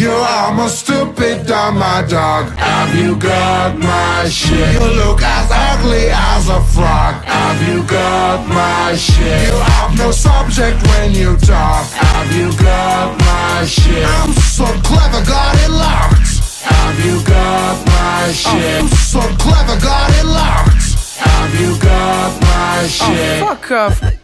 You almost stupid, dumb, my dog. Have you got my shit? You look as ugly as a frog. Have you got my shit? You have no subject when you talk. Have you got my shit? I'm so clever, got it locked. Have you got my shit? I'm so clever, got it locked. Have you got my shit? Fuck off.